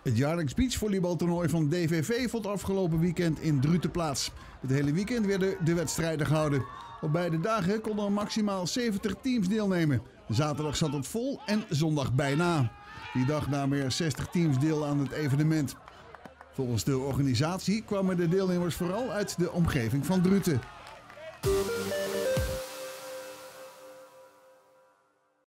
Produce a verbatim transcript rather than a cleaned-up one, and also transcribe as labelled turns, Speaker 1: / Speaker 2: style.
Speaker 1: Het jaarlijks beachvolleybaltoernooi van D V V vond afgelopen weekend in Druten plaats. Het hele weekend werden de wedstrijden gehouden. Op beide dagen konden er maximaal zeventig teams deelnemen. Zaterdag zat het vol en zondag bijna. Die dag namen er zestig teams deel aan het evenement. Volgens de organisatie kwamen de deelnemers vooral uit de omgeving van Druten.